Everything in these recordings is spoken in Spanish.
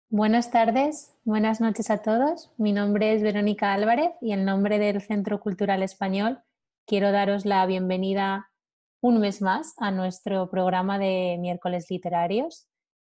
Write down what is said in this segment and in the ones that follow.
Buenas tardes, buenas noches a todos. Mi nombre es Verónica Álvarez y en nombre del Centro Cultural Español quiero daros la bienvenida un mes más a nuestro programa de miércoles literarios.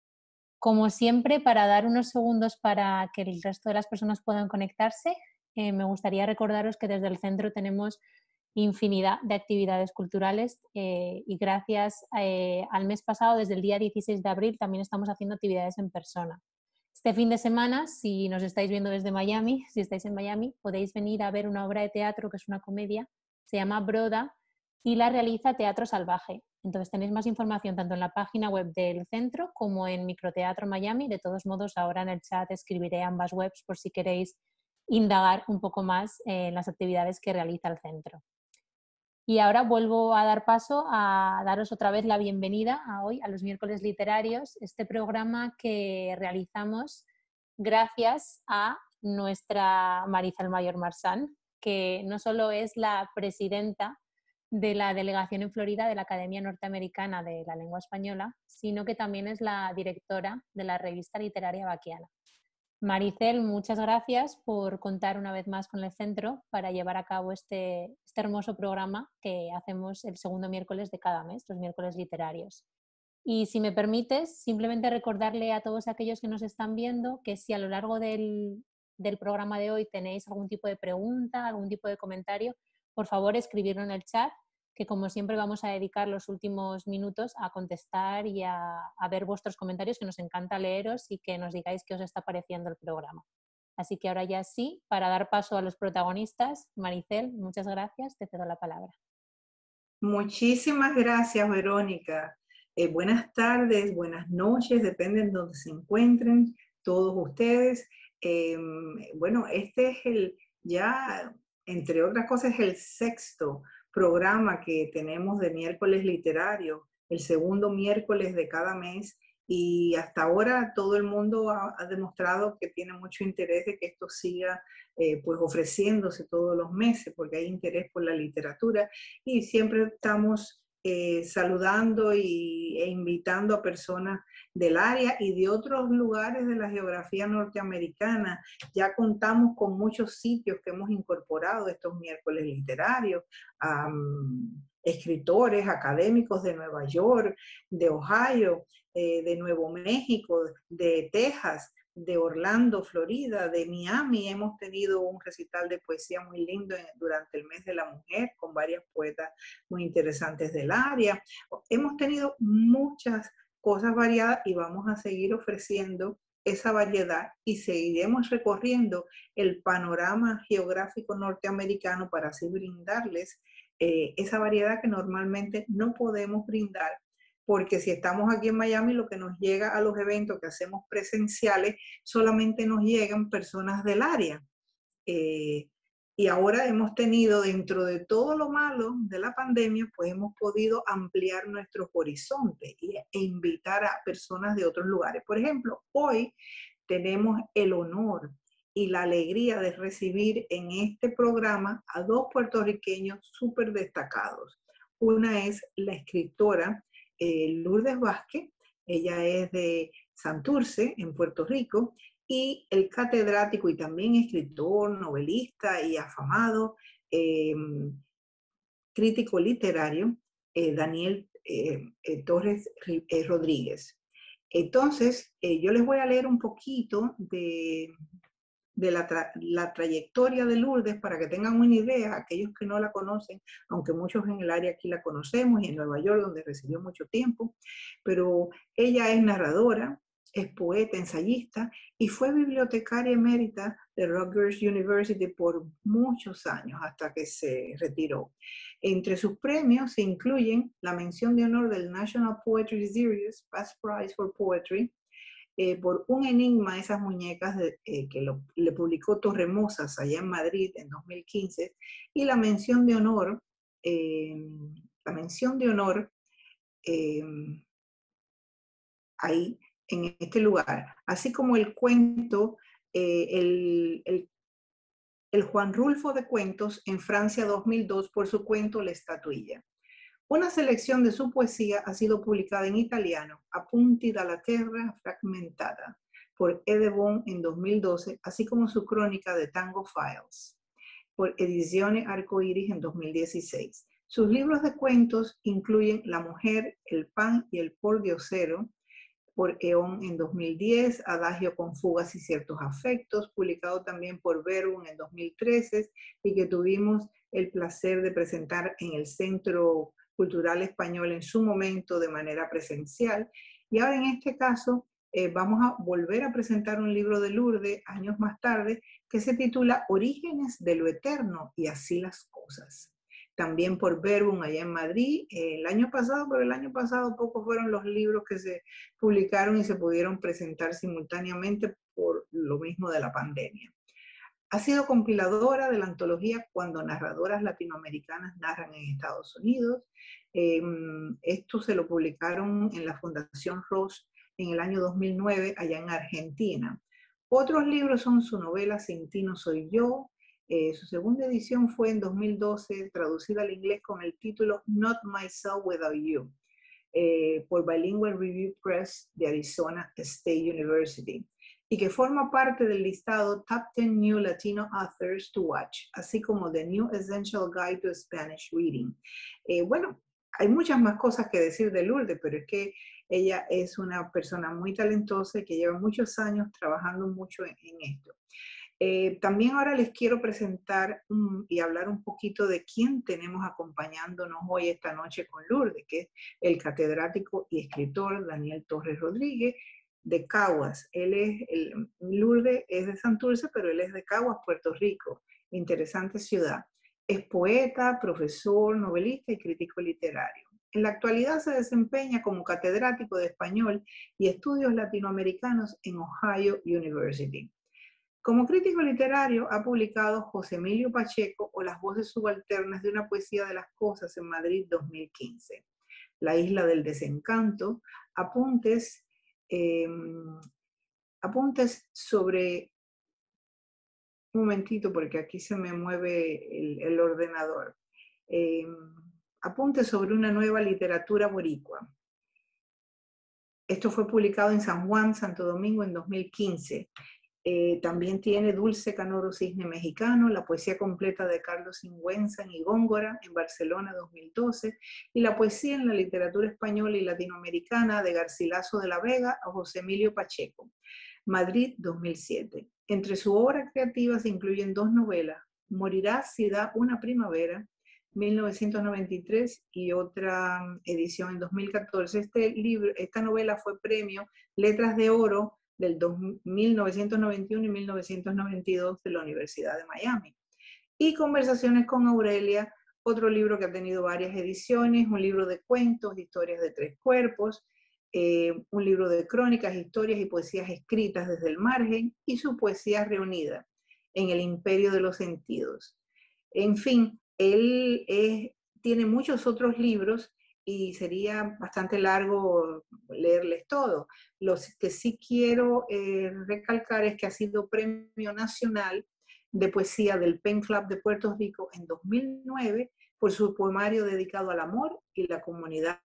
Como siempre, para dar unos segundos para que el resto de las personas puedan conectarse, me gustaría recordaros que desde el centro tenemos infinidad de actividades culturales y gracias al mes pasado, desde el día 16 de abril, también estamos haciendo actividades en persona. Este fin de semana, si nos estáis viendo desde Miami, si estáis en Miami, podéis venir a ver una obra de teatro que es una comedia, se llama Broda y la realiza Teatro Salvaje. Entonces tenéis más información tanto en la página web del centro como en Microteatro Miami. De todos modos, ahora en el chat escribiré ambas webs por si queréis indagar un poco más en las actividades que realiza el centro. Y ahora vuelvo a dar paso a daros otra vez la bienvenida a hoy, a los miércoles literarios, este programa que realizamos gracias a nuestra Marisol Mayor Marsán, que no solo es la presidenta de la delegación en Florida de la Academia Norteamericana de la Lengua Española, sino que también es la directora de la revista literaria Baquiana. Maricel, muchas gracias por contar una vez más con el centro para llevar a cabo este hermoso programa que hacemos el segundo miércoles de cada mes, los miércoles literarios. Y si me permites, simplemente recordarle a todos aquellos que nos están viendo que si a lo largo del programa de hoy tenéis algún tipo de pregunta, algún tipo de comentario, por favor escribirlo en el chat, que como siempre vamos a dedicar los últimos minutos a contestar y a ver vuestros comentarios, que nos encanta leeros y que nos digáis qué os está pareciendo el programa. Así que ahora ya sí, para dar paso a los protagonistas, Maricel, muchas gracias, te cedo la palabra. Muchísimas gracias, Verónica. Buenas tardes, buenas noches, depende de donde se encuentren todos ustedes. Bueno, este es ya, entre otras cosas, el sexto programa que tenemos de miércoles literarios, el segundo miércoles de cada mes, y hasta ahora todo el mundo ha demostrado que tiene mucho interés de que esto siga pues ofreciéndose todos los meses, porque hay interés por la literatura y siempre estamos saludando e invitando a personas del área y de otros lugares de la geografía norteamericana. Ya contamos con muchos sitios que hemos incorporado estos miércoles literarios, escritores académicos de Nueva York, de Ohio, de Nuevo México, de Texas, de Orlando, Florida, de Miami. Hemos tenido un recital de poesía muy lindo durante el mes de la mujer con varias poetas muy interesantes del área. Hemos tenido muchas cosas variadas y vamos a seguir ofreciendo esa variedad y seguiremos recorriendo el panorama geográfico norteamericano para así brindarles esa variedad que normalmente no podemos brindar, porque si estamos aquí en Miami, lo que nos llega a los eventos que hacemos presenciales, solamente nos llegan personas del área. Y ahora hemos tenido, dentro de todo lo malo de la pandemia, pues hemos podido ampliar nuestros horizontes e invitar a personas de otros lugares. Por ejemplo, hoy tenemos el honor y la alegría de recibir en este programa a dos puertorriqueños súper destacados. Una es la escritora Lourdes Vázquez, ella es de Santurce, en Puerto Rico, y el catedrático y también escritor, novelista y afamado, crítico literario, Daniel Torres Rodríguez. Entonces, yo les voy a leer un poquito de la trayectoria de Lourdes para que tengan una idea, aquellos que no la conocen, aunque muchos en el área aquí la conocemos y en Nueva York donde residió mucho tiempo, pero ella es narradora, es poeta, ensayista y fue bibliotecaria emérita de Rutgers University por muchos años hasta que se retiró. Entre sus premios se incluyen la mención de honor del National Poetry Series, Past Prize for Poetry, por Un enigma, esas muñecas que le publicó Torremosas allá en Madrid en 2015, y la mención de honor, ahí en este lugar, así como el cuento, el Juan Rulfo de Cuentos en Francia 2002 por su cuento La estatuilla. Una selección de su poesía ha sido publicada en italiano, Appunti dalla terra fragmentata, por Edebon en 2012, así como su crónica de Tango Files, por Ediciones Arcoíris en 2016. Sus libros de cuentos incluyen La mujer, el pan y el pordiosero, por E.ON en 2010, Adagio con fugas y ciertos afectos, publicado también por Verbum en 2013 y que tuvimos el placer de presentar en el Centro Cultural Español en su momento de manera presencial. Y ahora en este caso vamos a volver a presentar un libro de Lourdes años más tarde que se titula Orígenes de lo Eterno y así las cosas. También por Verbum allá en Madrid el año pasado, pero el año pasado pocos fueron los libros que se publicaron y se pudieron presentar simultáneamente por lo mismo de la pandemia. Ha sido compiladora de la antología Cuando narradoras latinoamericanas narran en Estados Unidos. Esto se lo publicaron en la Fundación Ross en el año 2009 allá en Argentina. Otros libros son su novela Sin ti no soy yo. Su segunda edición fue en 2012, traducida al inglés con el título Not Myself Without You, por Bilingual Review Press de Arizona State University, y que forma parte del listado Top 10 New Latino Authors to Watch, así como The New Essential Guide to Spanish Reading. Bueno, hay muchas más cosas que decir de Lourdes, pero es que ella es una persona muy talentosa y que lleva muchos años trabajando mucho en esto. También ahora les quiero presentar y hablar un poquito de quién tenemos acompañándonos hoy esta noche con Lourdes, que es el catedrático y escritor Daniel Torres Rodríguez de Caguas. Lourdes es de Santurce, pero él es de Caguas, Puerto Rico. Interesante ciudad. Es poeta, profesor, novelista y crítico literario. En la actualidad se desempeña como catedrático de español y estudios latinoamericanos en Ohio University. Como crítico literario ha publicado José Emilio Pacheco o Las voces subalternas de una poesía de las cosas en Madrid 2015. La isla del desencanto, apuntes sobre, un momentito porque aquí se me mueve el ordenador, apuntes sobre una nueva literatura boricua. Esto fue publicado en San Juan, Santo Domingo en 2015. También tiene Dulce Canoro Cisne Mexicano, la poesía completa de Carlos Sigüenza y Góngora en Barcelona 2012, y la poesía en la literatura española y latinoamericana de Garcilaso de la Vega a José Emilio Pacheco, Madrid 2007. Entre su obra creativa se incluyen dos novelas, Morirás si da una primavera, 1993, y otra edición en 2014. Esta novela fue premio Letras de Oro del 1991 y 1992 de la Universidad de Miami. Y Conversaciones con Aurelia, otro libro que ha tenido varias ediciones, un libro de cuentos, historias de tres cuerpos, un libro de crónicas, historias y poesías escritas desde el margen, y su poesía reunida en El Imperio de los Sentidos. En fin, él tiene muchos otros libros y sería bastante largo leerles todo. Los que sí quiero recalcar es que ha sido Premio Nacional de Poesía del Pen Club de Puerto Rico en 2009 por su poemario dedicado al amor y la comunidad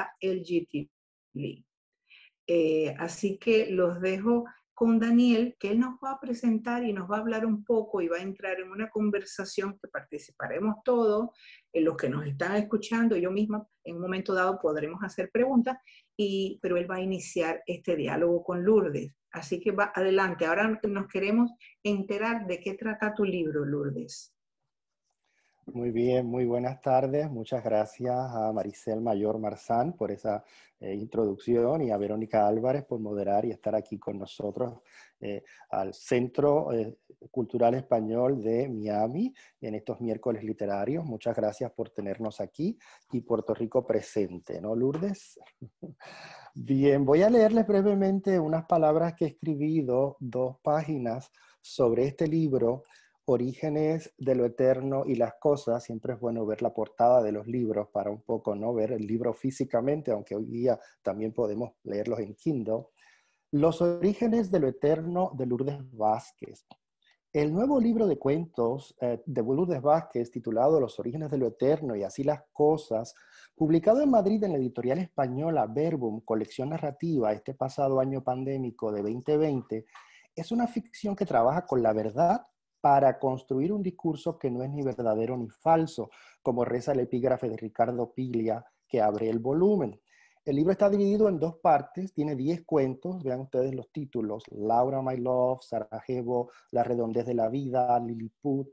LGTB. Así que los dejo con Daniel, que él nos va a presentar y nos va a hablar un poco y va a entrar en una conversación que participaremos todos, los que nos están escuchando, yo misma en un momento dado podremos hacer preguntas, pero él va a iniciar este diálogo con Lourdes. Así que va adelante. Ahora nos queremos enterar de qué trata tu libro, Lourdes. Muy bien, muy buenas tardes. Muchas gracias a Maricel Mayor Marzán por esa introducción y a Verónica Álvarez por moderar y estar aquí con nosotros al Centro Cultural Español de Miami en estos miércoles literarios. Muchas gracias por tenernos aquí y Puerto Rico presente, ¿no, Lourdes? Bien, voy a leerles brevemente unas palabras que he escribido, 2 páginas sobre este libro, Orígenes de lo Eterno y las Cosas. Siempre es bueno ver la portada de los libros para un poco no ver el libro físicamente, aunque hoy día también podemos leerlos en Kindle. Los orígenes de lo eterno de Lourdes Vázquez. El nuevo libro de cuentos de Lourdes Vázquez, titulado Los orígenes de lo eterno y así las cosas, publicado en Madrid en la editorial española Verbum, colección narrativa, este pasado año pandémico de 2020, es una ficción que trabaja con la verdad para construir un discurso que no es ni verdadero ni falso, como reza el epígrafe de Ricardo Piglia que abre el volumen. El libro está dividido en dos partes, tiene 10 cuentos, vean ustedes los títulos: Laura, My Love, Sarajevo, La redondez de la vida, Lilliput,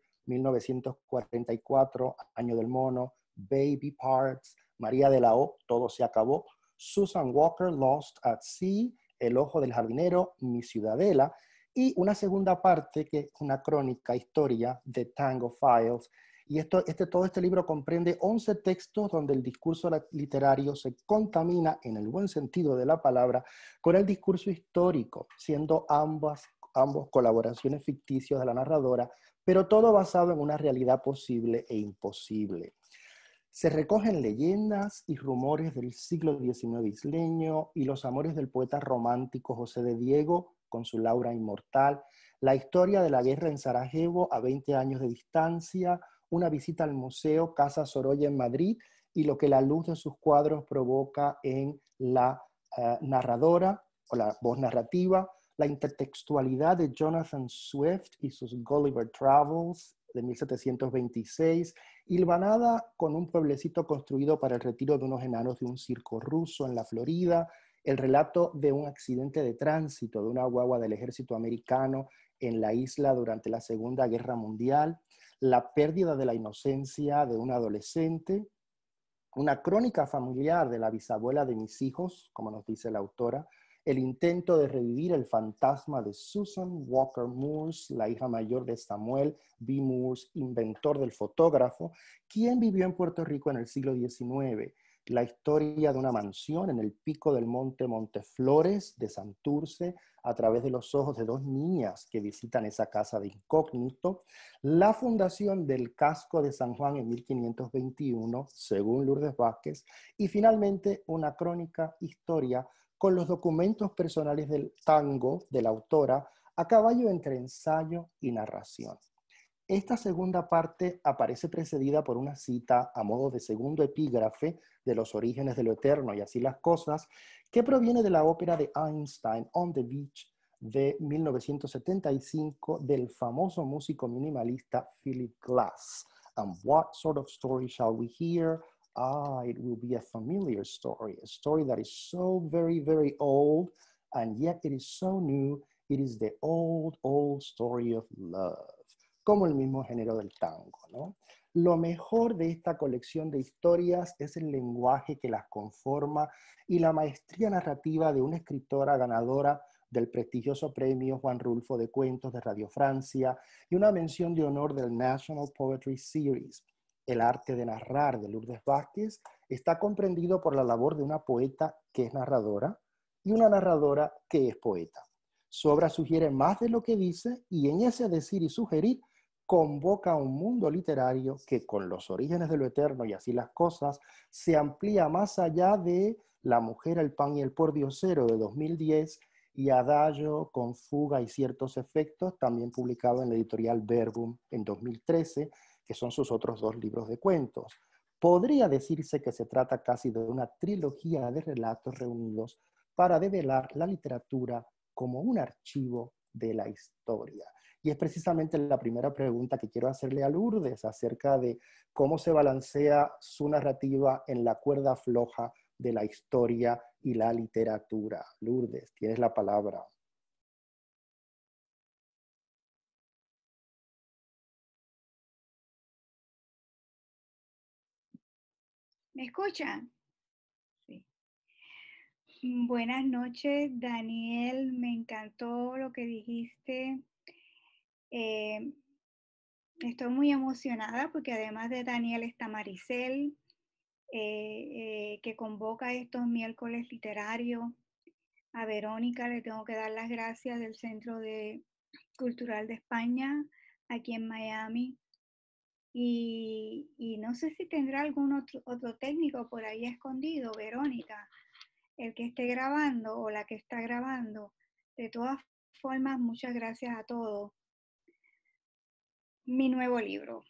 1944, Año del mono, Baby Parts, María de la O, Todo se acabó, Susan Walker, Lost at Sea, El ojo del jardinero, Mi ciudadela, y una segunda parte que es una crónica, historia de Tango Files. Y todo este libro comprende 11 textos donde el discurso literario se contamina, en el buen sentido de la palabra, con el discurso histórico, siendo ambos colaboraciones ficticias de la narradora, pero todo basado en una realidad posible e imposible. Se recogen leyendas y rumores del siglo XIX isleño y los amores del poeta romántico José de Diego con su Laura inmortal, la historia de la guerra en Sarajevo a 20 años de distancia, una visita al Museo Casa Sorolla en Madrid y lo que la luz de sus cuadros provoca en la narradora o la voz narrativa, la intertextualidad de Jonathan Swift y sus Gulliver Travels de 1726, hilvanada con un pueblecito construido para el retiro de unos enanos de un circo ruso en la Florida, el relato de un accidente de tránsito de una guagua del ejército americano en la isla durante la Segunda Guerra Mundial, la pérdida de la inocencia de un adolescente, una crónica familiar de la bisabuela de mis hijos, como nos dice la autora, el intento de revivir el fantasma de Susan Walker Moores, la hija mayor de Samuel B. Moores, inventor del fotógrafo, quien vivió en Puerto Rico en el siglo XIX. La historia de una mansión en el pico del monte Monteflores de Santurce, a través de los ojos de dos niñas que visitan esa casa de incógnito, la fundación del casco de San Juan en 1521, según Lourdes Vázquez, y finalmente una crónica historia con los documentos personales del tango de la autora a caballo entre ensayo y narración. Esta segunda parte aparece precedida por una cita a modo de segundo epígrafe de Los orígenes de lo eterno y así las cosas, que proviene de la ópera de Einstein, On the Beach, de 1975, del famoso músico minimalista Philip Glass. And what sort of story shall we hear? Ah, it will be a familiar story, a story that is so very, very old, and yet it is so new. It is the old, old story of love, como el mismo género del tango, ¿no? Lo mejor de esta colección de historias es el lenguaje que las conforma y la maestría narrativa de una escritora ganadora del prestigioso premio Juan Rulfo de Cuentos de Radio Francia y una mención de honor del National Poetry Series. El arte de narrar de Lourdes Vázquez está comprendido por la labor de una poeta que es narradora y una narradora que es poeta. Su obra sugiere más de lo que dice y en ese decir y sugerir convoca a un mundo literario que con Los orígenes de lo eterno y así las cosas se amplía más allá de La mujer, el pan y el pordiosero de 2010 y Adagio con fuga y ciertos efectos, también publicado en la editorial Verbum en 2013, que son sus otros dos libros de cuentos. Podría decirse que se trata casi de una trilogía de relatos reunidos para develar la literatura como un archivo de la historia. Y es precisamente la primera pregunta que quiero hacerle a Lourdes acerca de cómo se balancea su narrativa en la cuerda floja de la historia y la literatura. Lourdes, tienes la palabra. ¿Me escuchan? Sí. Buenas noches, Daniel. Me encantó lo que dijiste. Estoy muy emocionada porque además de Daniel está Maricel, que convoca estos miércoles literarios. A Verónica le tengo que dar las gracias del Centro Cultural de España, aquí en Miami. Y no sé si tendrá algún otro técnico por ahí escondido, Verónica, el que esté grabando o la que está grabando. De todas formas, muchas gracias a todos. Mi nuevo libro.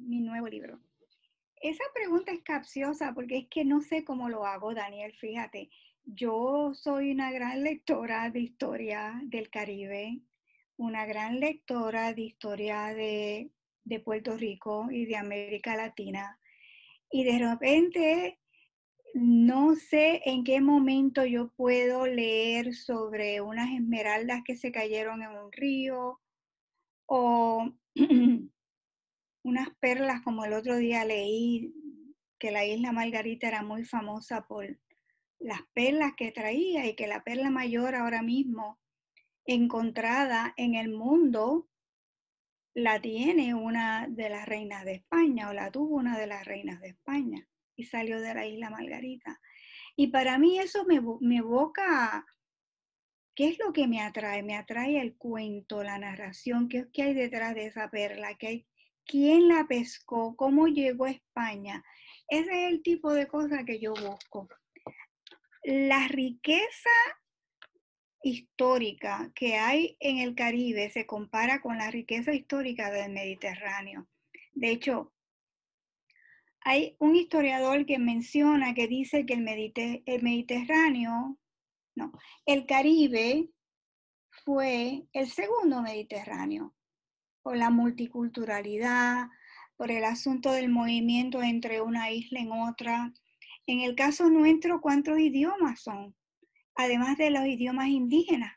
Esa pregunta es capciosa porque es que no sé cómo lo hago, Daniel, fíjate. Yo soy una gran lectora de historia del Caribe, una gran lectora de historia de Puerto Rico y de América Latina. Y de repente no sé en qué momento yo puedo leer sobre unas esmeraldas que se cayeron en un río o unas perlas, como el otro día leí que la isla Margarita era muy famosa por las perlas que traía y que la perla mayor ahora mismo encontrada en el mundo la tiene una de las reinas de España o la tuvo una de las reinas de España y salió de la isla Margarita. Y para mí eso me evoca, ¿qué es lo que me atrae? Me atrae el cuento, la narración, qué hay detrás de esa perla, quién la pescó, cómo llegó a España. Ese es el tipo de cosa que yo busco. La riqueza histórica que hay en el Caribe se compara con la riqueza histórica del Mediterráneo. De hecho, hay un historiador que menciona, que dice que el Mediterráneo, no, el Caribe fue el segundo Mediterráneo, por la multiculturalidad, por el asunto del movimiento entre una isla en otra. En el caso nuestro, ¿cuántos idiomas son? Además de los idiomas indígenas.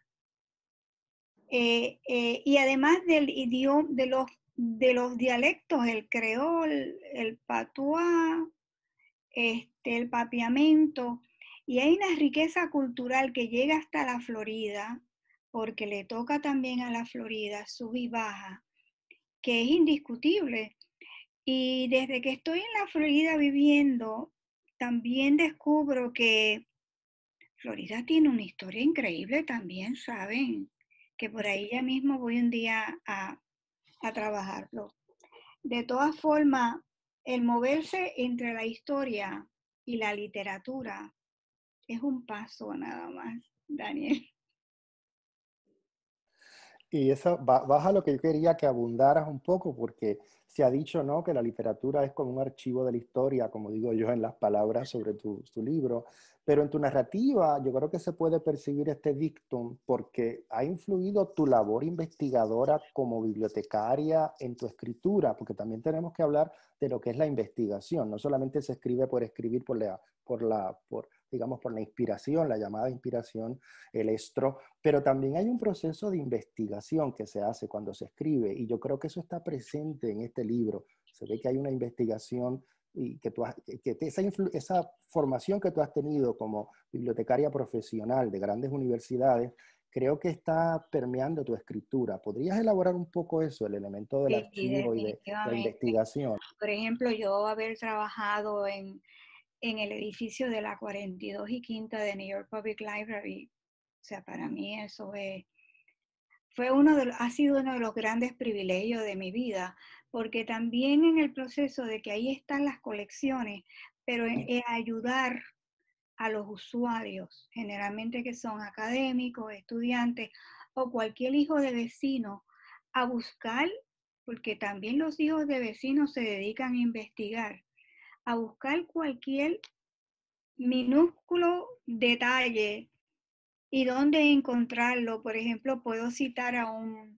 Y además del idioma, de los dialectos, el creol, el patuá, el papiamento, y hay una riqueza cultural que llega hasta la Florida, porque le toca también a la Florida, sub y baja, que es indiscutible. Y desde que estoy en la Florida viviendo, también descubro que Florida tiene una historia increíble también, ¿saben? Que por ahí ya mismo voy un día a trabajarlo. De todas formas, el moverse entre la historia y la literatura es un paso nada más, Daniel. Y eso vas a lo que yo quería que abundaras un poco, porque se ha dicho, ¿no?, que la literatura es como un archivo de la historia, como digo yo en las palabras sobre tu libro, pero en tu narrativa yo creo que se puede percibir este dictum porque ha influido tu labor investigadora como bibliotecaria en tu escritura, porque también tenemos que hablar de lo que es la investigación. No solamente se escribe por escribir, digamos, por la inspiración, la llamada inspiración, el estro, pero también hay un proceso de investigación que se hace cuando se escribe, y yo creo que eso está presente en este libro. Se ve que hay una investigación y que esa formación que tú has tenido como bibliotecaria profesional de grandes universidades, creo que está permeando tu escritura. ¿Podrías elaborar un poco eso, el elemento del Sí, archivo y de la definitivamente. investigación? Por ejemplo, yo haber trabajado en el edificio de la 42 y Quinta de New York Public Library, o sea, para mí eso ha sido uno de los grandes privilegios de mi vida, porque también en el proceso de que ahí están las colecciones, pero en ayudar a los usuarios, generalmente que son académicos, estudiantes o cualquier hijo de vecino, a buscar, porque también los hijos de vecinos se dedican a investigar, a buscar cualquier minúsculo detalle y dónde encontrarlo. Por ejemplo, puedo citar a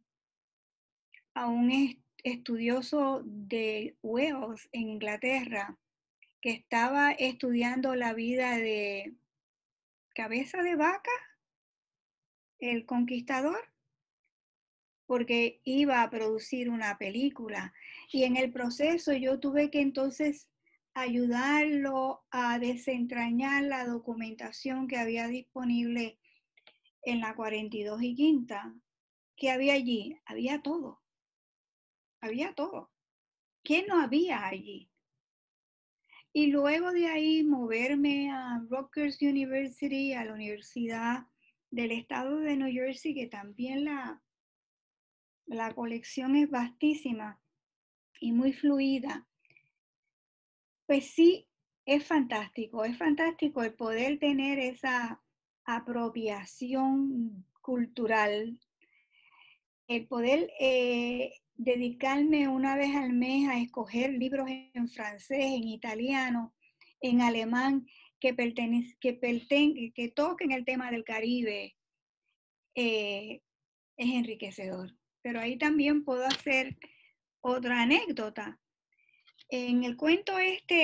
un estudioso de Wales en Inglaterra que estaba estudiando la vida de Cabeza de Vaca, el conquistador, porque iba a producir una película. Y en el proceso yo tuve que entonces ayudarlo a desentrañar la documentación que había disponible en la 42 y Quinta. ¿Qué había allí? Había todo. Había todo. ¿Qué no había allí? Y luego de ahí moverme a Rutgers University, a la Universidad del Estado de New Jersey, que también la colección es vastísima y muy fluida. Pues sí, es fantástico el poder tener esa apropiación cultural el poder dedicarme una vez al mes a escoger libros en francés, en italiano, en alemán, que toquen el tema del Caribe, es enriquecedor. Pero ahí también puedo hacer otra anécdota. En el cuento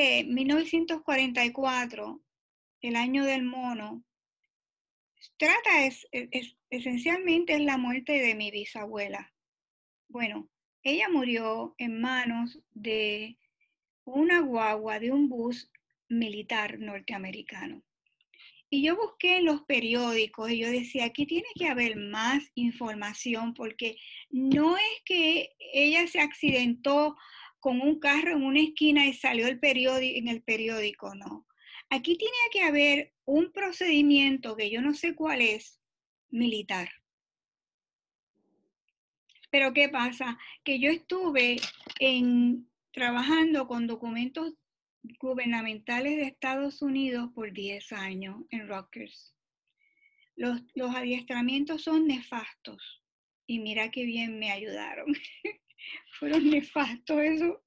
1944, el año del mono, esencialmente es la muerte de mi bisabuela. Bueno, ella murió en manos de una guagua de un bus militar norteamericano. Y yo busqué en los periódicos y yo decía, aquí tiene que haber más información porque no es que ella se accidentó con un carro en una esquina y salió en el periódico, no. Aquí tiene que haber un procedimiento que yo no sé cuál es, militar. Pero ¿qué pasa? Que yo estuve trabajando con documentos gubernamentales de Estados Unidos por 10 años en Rutgers. Los adiestramientos son nefastos. Y mira qué bien me ayudaron. Fueron nefastos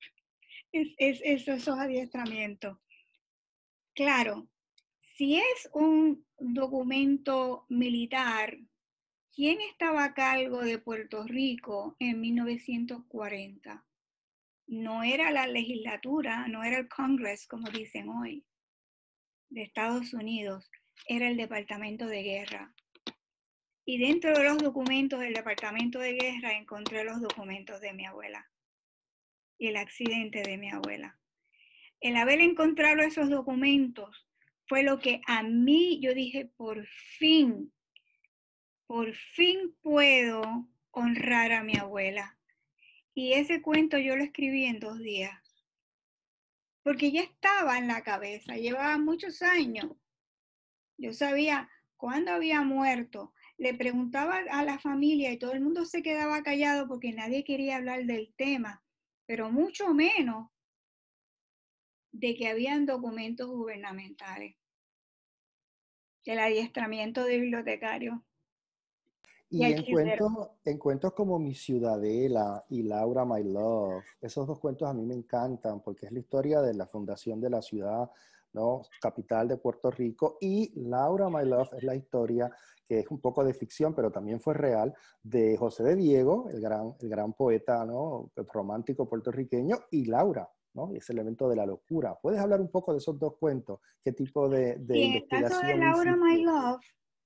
esos adiestramientos. Claro, si es un documento militar, ¿quién estaba a cargo de Puerto Rico en 1940? No era la legislatura, no era el Congress, como dicen hoy, de Estados Unidos, era el Departamento de Guerra. Y dentro de los documentos del Departamento de Guerra encontré los documentos de mi abuela y el accidente de mi abuela. El haber encontrado esos documentos fue lo que a mí, yo dije, por fin puedo honrar a mi abuela. Y ese cuento yo lo escribí en 2 días. Porque ya estaba en la cabeza, llevaba muchos años. Yo sabía cuándo había muerto. Le preguntaba a la familia y todo el mundo se quedaba callado porque nadie quería hablar del tema, pero mucho menos de que habían documentos gubernamentales, del adiestramiento de bibliotecario. Y en cuentos como Mi Ciudadela y Laura My Love, esos dos cuentos a mí me encantan porque es la historia de la fundación de la ciudad, ¿no? Capital de Puerto Rico, y Laura My Love es la historia, que es un poco de ficción, pero también fue real, de José de Diego, el gran poeta, ¿no? Romántico puertorriqueño, y Laura, ¿no? Ese elemento de la locura. ¿Puedes hablar un poco de esos dos cuentos? ¿Qué tipo de Y en el caso de investigación Laura My hiciste? Love,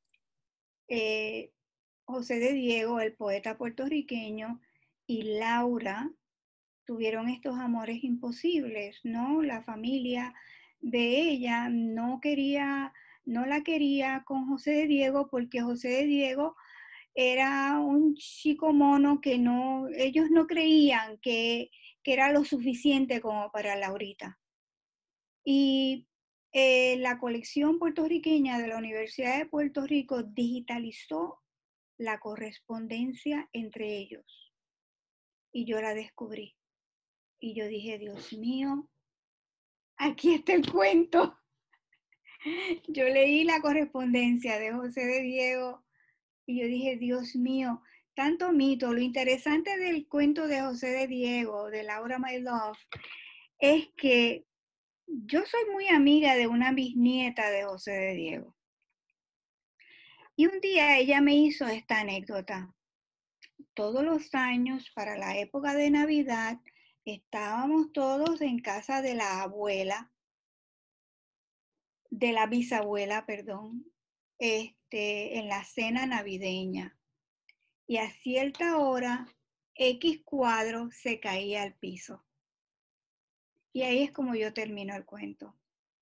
José de Diego, el poeta puertorriqueño, y Laura tuvieron estos amores imposibles, ¿no? La familia de ella no la quería con José de Diego porque José de Diego era un chico mono que ellos no creían que era lo suficiente como para Laurita. Y la colección puertorriqueña de la Universidad de Puerto Rico digitalizó la correspondencia entre ellos. Y yo la descubrí. Y yo dije, Dios mío, aquí está el cuento. Yo leí la correspondencia de José de Diego y yo dije, Dios mío, tanto mito. Lo interesante del cuento de José de Diego, de Laura My Love, es que yo soy muy amiga de una bisnieta de José de Diego. Y un día ella me hizo esta anécdota. Todos los años, para la época de Navidad, estábamos todos en casa de la bisabuela, perdón, en la cena navideña. Y a cierta hora, X cuadro se caía al piso. Y ahí es como yo termino el cuento.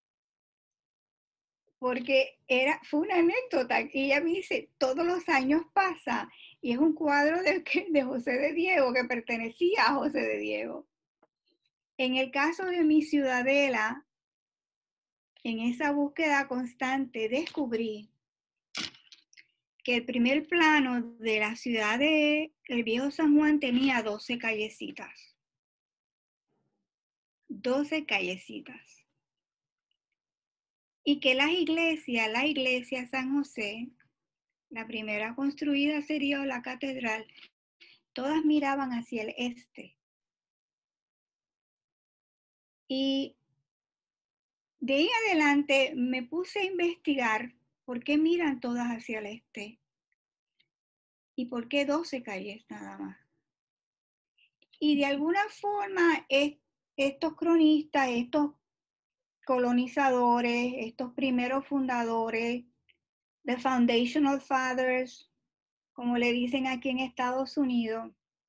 Porque fue una anécdota. Y ella me dice, todos los años pasa. Y es un cuadro de José de Diego, que pertenecía a José de Diego. En el caso de Mi Ciudadela, en esa búsqueda constante, descubrí que el primer plano de la ciudad de el Viejo San Juan tenía 12 callecitas. 12 callecitas. Y que la iglesia San José, la primera construida sería la catedral, todas miraban hacia el este. Y de ahí adelante me puse a investigar por qué miran todas hacia el este y por qué 12 calles nada más. Y de alguna forma estos cronistas, estos colonizadores, estos primeros fundadores, the Foundational Fathers, como le dicen aquí en Estados Unidos,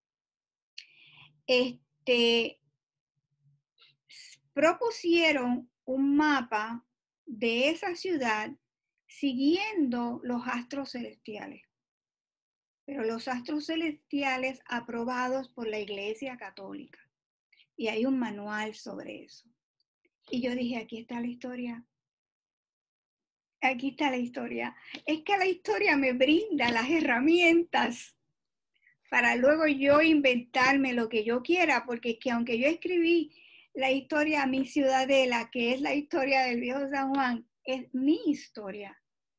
propusieron un mapa de esa ciudad siguiendo los astros celestiales, pero los astros celestiales aprobados por la Iglesia Católica. Y hay un manual sobre eso. Y yo dije, aquí está la historia. Aquí está la historia. Es que la historia me brinda las herramientas para luego yo inventarme lo que yo quiera, porque es que aunque yo escribí la historia Mi Ciudadela, que es la historia del viejo San Juan, es mi historia.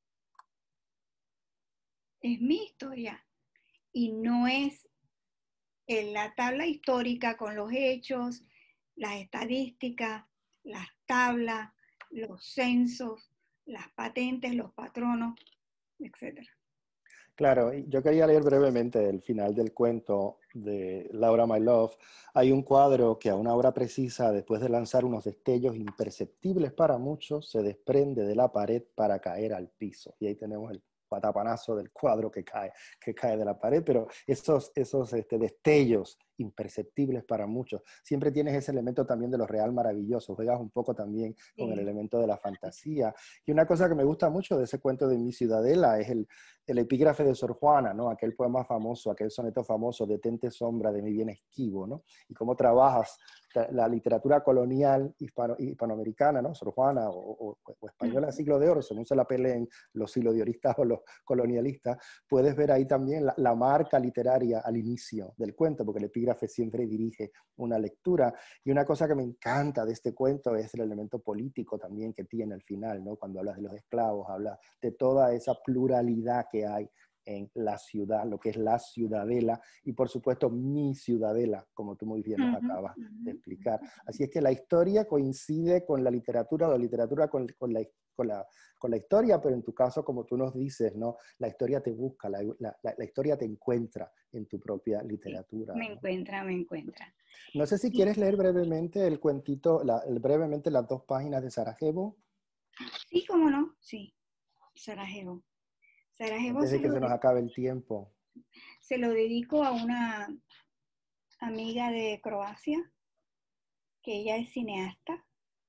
Es mi historia. Y no es en la tabla histórica con los hechos, las estadísticas, las tablas, los censos, las patentes, los patronos, etc. Claro, yo quería leer brevemente el final del cuento de Laura My Love. Hay un cuadro que a una hora precisa, después de lanzar unos destellos imperceptibles para muchos, se desprende de la pared para caer al piso. Y ahí tenemos el patapanazo del cuadro que cae de la pared, pero esos destellos imperceptibles para muchos, siempre tienes ese elemento también de lo real maravilloso, juegas un poco también con el elemento de la fantasía. Y una cosa que me gusta mucho de ese cuento de Mi Ciudadela es el epígrafe de Sor Juana, ¿no? Aquel poema famoso, aquel soneto famoso, detente sombra de mi bien esquivo, ¿no? Y cómo trabajas la literatura colonial hispanoamericana, ¿no? Sor Juana o española siglo de oro, según se la peleen los siglo-de-oristas o los colonialistas, puedes ver ahí también la marca literaria al inicio del cuento, porque el epígrafe siempre dirige una lectura. Y una cosa que me encanta de este cuento es el elemento político también que tiene al final, ¿no? Cuando hablas de los esclavos, hablas de toda esa pluralidad que hay en la ciudad, lo que es la ciudadela, y por supuesto mi ciudadela, como tú muy bien nos acabas de explicar. Así es que la historia coincide con la literatura, o la literatura con la historia, pero en tu caso, como tú nos dices, ¿no? La historia te busca, la historia te encuentra en tu propia literatura. Sí, me encuentra. No sé si quieres leer brevemente el cuentito, brevemente las 2 páginas de Sarajevo. Sí, cómo no, sí, Sarajevo. Antes de que se nos acabe el tiempo. Se lo dedico a una amiga de Croacia, que ella es cineasta,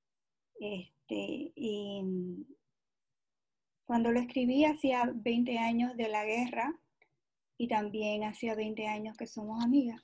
y cuando lo escribí hacía 20 años de la guerra y también hacía 20 años que somos amigas.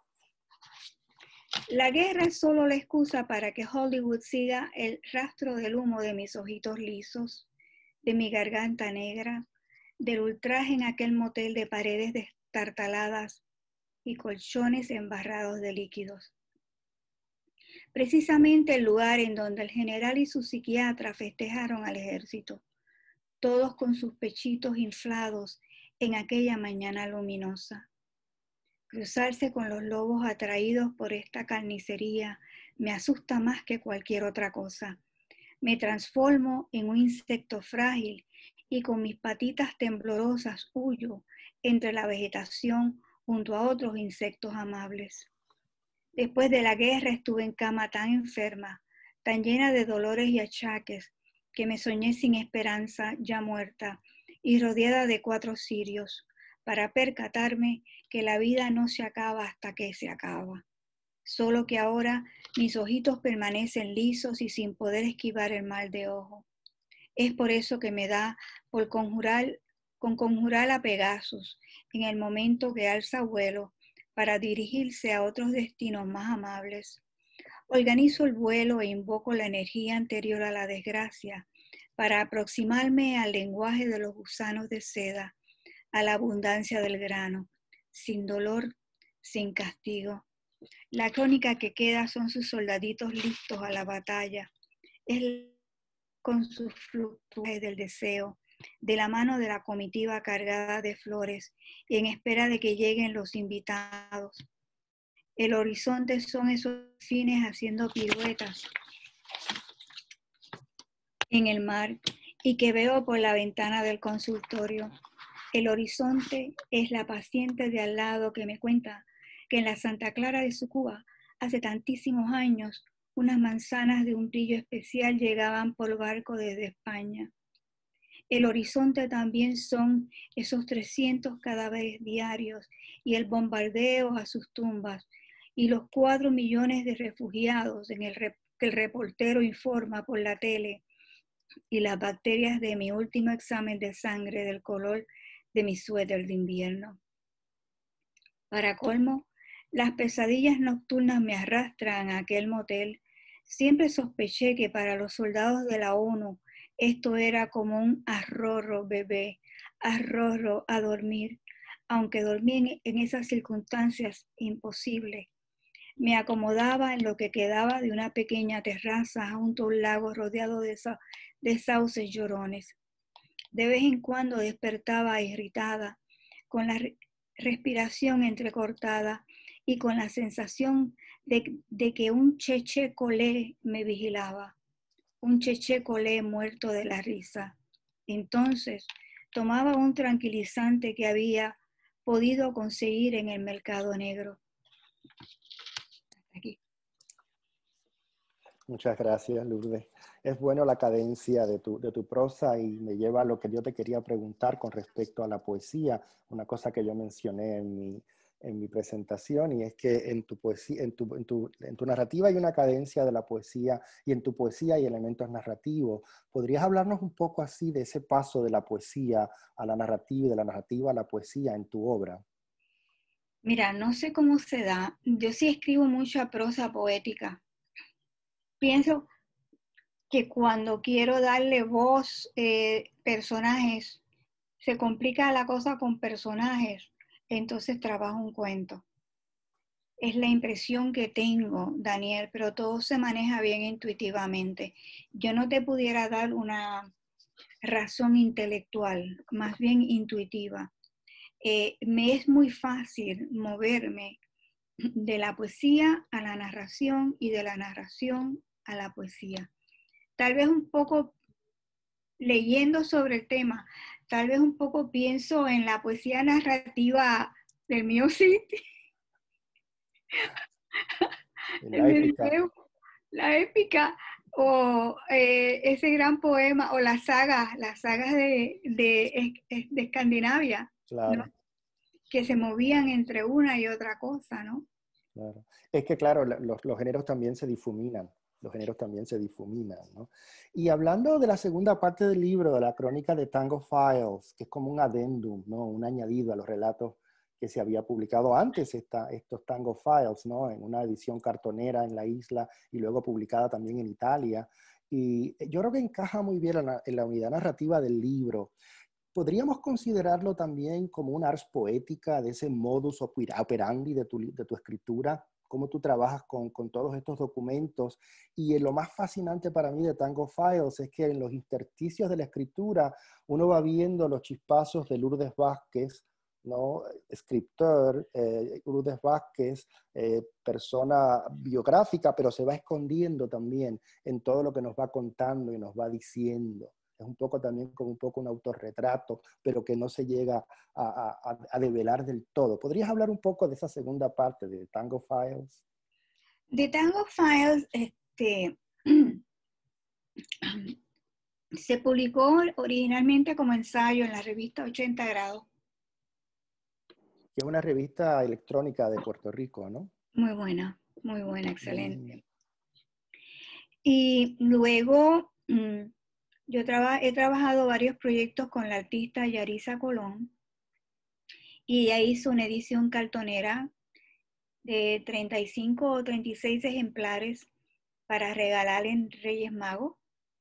La guerra es solo la excusa para que Hollywood siga el rastro del humo de mis ojitos lisos, de mi garganta negra, del ultraje en aquel motel de paredes destartaladas y colchones embarrados de líquidos. Precisamente el lugar en donde el general y su psiquiatra festejaron al ejército, todos con sus pechitos inflados en aquella mañana luminosa. Cruzarse con los lobos atraídos por esta carnicería me asusta más que cualquier otra cosa. Me transformo en un insecto frágil y con mis patitas temblorosas huyo entre la vegetación junto a otros insectos amables. Después de la guerra estuve en cama tan enferma, tan llena de dolores y achaques, que me soñé sin esperanza, ya muerta, y rodeada de 4 cirios, para percatarme que la vida no se acaba hasta que se acaba. Solo que ahora mis ojitos permanecen lisos y sin poder esquivar el mal de ojo. Es por eso que me da por conjurar a Pegasus en el momento que alza vuelo para dirigirse a otros destinos más amables. Organizo el vuelo e invoco la energía anterior a la desgracia para aproximarme al lenguaje de los gusanos de seda, a la abundancia del grano, sin dolor, sin castigo. La crónica que queda son sus soldaditos listos a la batalla. Es con sus fluctuaciones del deseo, de la mano de la comitiva cargada de flores y en espera de que lleguen los invitados. El horizonte son esos fines haciendo piruetas en el mar y que veo por la ventana del consultorio. El horizonte es la paciente de al lado que me cuenta que en la Santa Clara de su Cuba, hace tantísimos años, unas manzanas de un brillo especial llegaban por barco desde España. El horizonte también son esos 300 cadáveres diarios y el bombardeo a sus tumbas y los 4 millones de refugiados que el reportero informa por la tele y las bacterias de mi último examen de sangre del color de mi suéter de invierno. Para colmo, las pesadillas nocturnas me arrastran a aquel motel. Siempre sospeché que para los soldados de la ONU esto era como un arrorro bebé, arrorro a dormir, aunque dormir en esas circunstancias imposible. Me acomodaba en lo que quedaba de una pequeña terraza junto a un lago rodeado de sauces llorones. De vez en cuando despertaba irritada, con la respiración entrecortada y con la sensación de que un cheche colé me vigilaba, un cheche colé muerto de la risa. Entonces tomaba un tranquilizante que había podido conseguir en el mercado negro. Aquí. Muchas gracias, Lourdes. Es bueno la cadencia de tu prosa y me lleva a lo que yo te quería preguntar con respecto a la poesía, una cosa que yo mencioné en mi presentación, y es que en tu poesía, en tu narrativa hay una cadencia de la poesía y en tu poesía hay elementos narrativos. ¿Podrías hablarnos un poco así de ese paso de la poesía a la narrativa y de la narrativa a la poesía en tu obra? Mira, no sé cómo se da. Yo sí escribo mucha prosa poética. Pienso que cuando quiero darle voz, personajes, se complica la cosa con personajes, entonces trabajo un cuento. Es la impresión que tengo, Daniel, pero todo se maneja bien intuitivamente. Yo no te pudiera dar una razón intelectual, más bien intuitiva. Me es muy fácil moverme de la poesía a la narración y de la narración a la poesía. Tal vez un poco leyendo sobre el tema, tal vez un poco pienso en la poesía narrativa del Music, la épica, o ese gran poema, o las sagas de Escandinavia, Claro. ¿no? Que se movían entre una y otra cosa, ¿no? Claro. Es que, claro, los géneros también se difuminan. Los géneros también se difuminan, ¿no? Y hablando de la segunda parte del libro, de la crónica de Tango Files, que es como un adendum, ¿no? Un añadido a los relatos que se había publicado antes, estos Tango Files, ¿no? En una edición cartonera en la isla y luego publicada también en Italia. Y yo creo que encaja muy bien en la unidad narrativa del libro. ¿Podríamos considerarlo también como una ars poética de ese modus operandi de tu escritura? Cómo tú trabajas con todos estos documentos. Y lo más fascinante para mí de Tango Files es que en los intersticios de la escritura uno va viendo los chispazos de Lourdes Vázquez, ¿no? Escritor, Lourdes Vázquez, persona biográfica, pero se va escondiendo también en todo lo que nos va contando y nos va diciendo. Es un poco también como un poco un autorretrato, pero que no se llega a develar del todo. ¿Podrías hablar un poco de esa segunda parte de Tango Files? De Tango Files, se publicó originalmente como ensayo en la revista 80 Grados. Que es una revista electrónica de Puerto Rico, ¿no? Muy buena, excelente. Y luego yo he trabajado varios proyectos con la artista Yarisa Colón y ella hizo una edición cartonera de 35 o 36 ejemplares para regalar en Reyes Magos.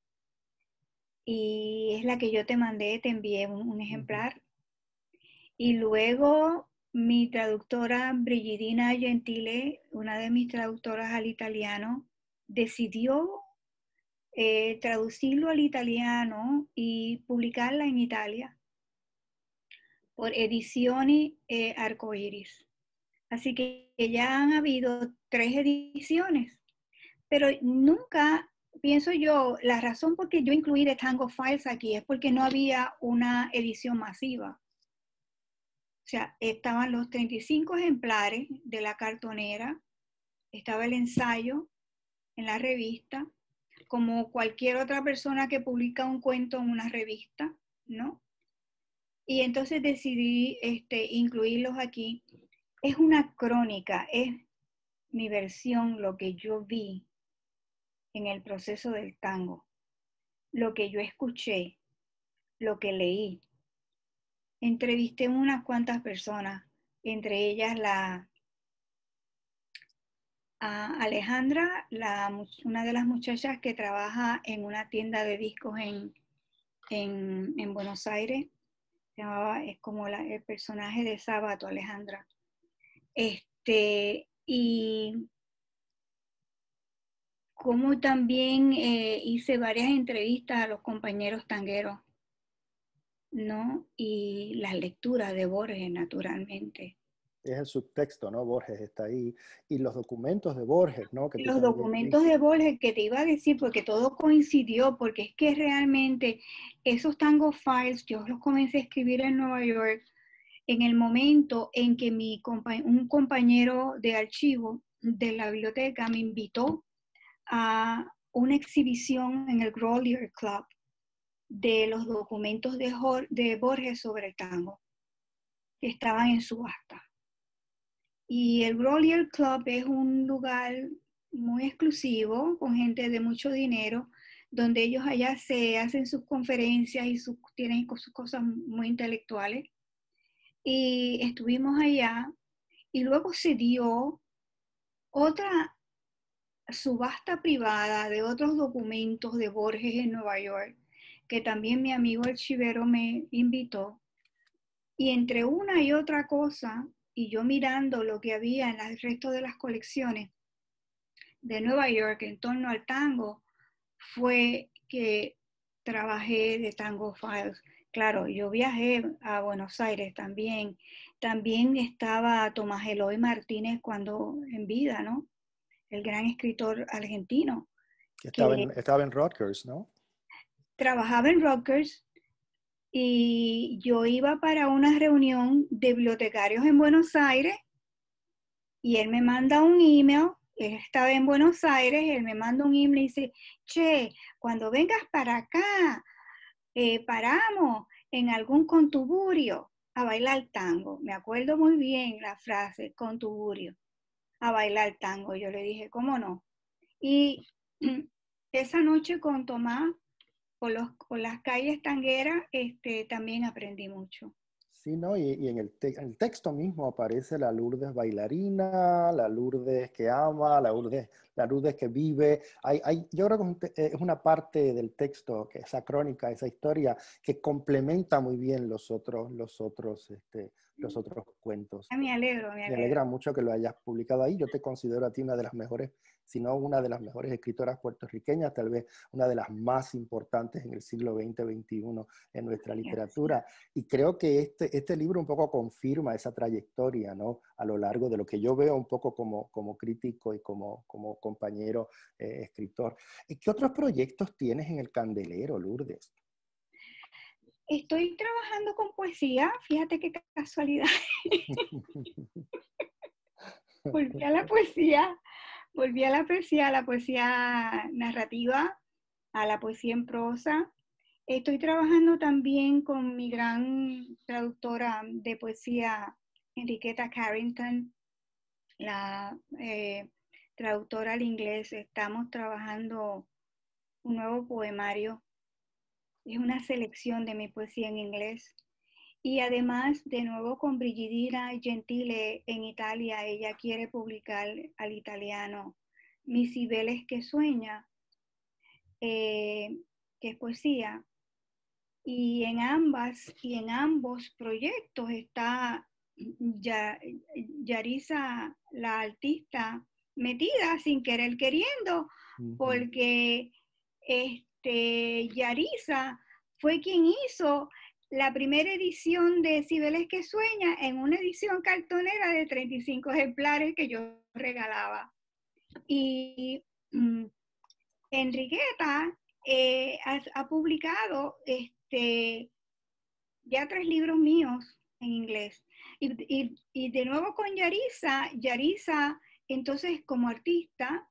Y es la que yo te mandé, te envié un ejemplar. Y luego mi traductora Brigidina Gentile, una de mis traductoras al italiano, decidió traducirlo al italiano y publicarla en Italia por Edizioni Arcoiris. Así que ya han habido 3 ediciones, pero nunca, pienso yo, la razón por que yo incluí The Tango Files aquí es porque no había una edición masiva. O sea, estaban los 35 ejemplares de la cartonera, estaba el ensayo en la revista, como cualquier otra persona que publica un cuento en una revista, ¿no? Y entonces decidí incluirlos aquí. Es una crónica, es mi versión, lo que yo vi en el proceso del tango, lo que yo escuché, lo que leí. Entrevisté unas cuantas personas, entre ellas a Alejandra, una de las muchachas que trabaja en una tienda de discos en Buenos Aires. Es como el personaje de Sábato, Alejandra. Y como también hice varias entrevistas a los compañeros tangueros, ¿no? Y las lecturas de Borges, naturalmente. Es el subtexto, ¿no? Borges está ahí. Y los documentos de Borges, ¿no? Que tú Los también documentos de Borges que te iba a decir, porque todo coincidió, porque es que realmente esos Tango Files yo los comencé a escribir en Nueva York en el momento en que un compañero de archivo de la biblioteca me invitó a una exhibición en el Grolier Club de los documentos de Borges sobre el tango, que estaban en subasta. Y el Grolier Club es un lugar muy exclusivo, con gente de mucho dinero, donde ellos allá se hacen sus conferencias y tienen sus cosas muy intelectuales. Y estuvimos allá y luego se dio otra subasta privada de otros documentos de Borges en Nueva York, que también mi amigo archivero me invitó. Y entre una y otra cosa, y yo mirando lo que había en el resto de las colecciones de Nueva York en torno al tango, fue que trabajé de Tango Files. Claro, yo viajé a Buenos Aires también. También estaba Tomás Eloy Martínez cuando en vida, ¿no? El gran escritor argentino. Estaba en Rutgers, ¿no? Trabajaba en Rutgers y yo iba para una reunión de bibliotecarios en Buenos Aires y él me manda un email. Él estaba en Buenos Aires, él me manda un email y dice, che, cuando vengas para acá, paramos en algún contuburio a bailar tango. Me acuerdo muy bien la frase, contuburio, a bailar tango. Yo le dije, ¿cómo no? Y esa noche con Tomás, por las calles tangueras, también aprendí mucho. Sí, ¿no? Y en el texto mismo aparece la Lourdes bailarina, la Lourdes que ama, la Lourdes que vive. Yo creo que es una parte del texto, que esa crónica, esa historia, que complementa muy bien los otros cuentos. Me alegro. Me alegra mucho que lo hayas publicado ahí. Yo te considero a ti una de las mejores, si no una de las mejores escritoras puertorriqueñas, tal vez una de las más importantes en el siglo XX-XXI en nuestra literatura. Y creo que este libro un poco confirma esa trayectoria, ¿no? A lo largo de lo que yo veo un poco como crítico y como compañero escritor. ¿Qué otros proyectos tienes en el candelero, Lourdes? Estoy trabajando con poesía, fíjate qué casualidad. Volví a la poesía narrativa, a la poesía en prosa. Estoy trabajando también con mi gran traductora de poesía, Enriqueta Carrington, la traductora al inglés. Estamos trabajando un nuevo poemario. Es una selección de mi poesía en inglés. Y además, de nuevo con Brigidina Gentile en Italia, ella quiere publicar al italiano Mi Cibeles que sueña, que es poesía. Y en ambos proyectos está Yarisa, la artista, metida sin querer queriendo, porque Yarisa fue quien hizo la primera edición de Cibeles que Sueña en una edición cartonera de 35 ejemplares que yo regalaba. Y Enriqueta ha publicado ya 3 libros míos en inglés. Y de nuevo con Yarisa, entonces como artista,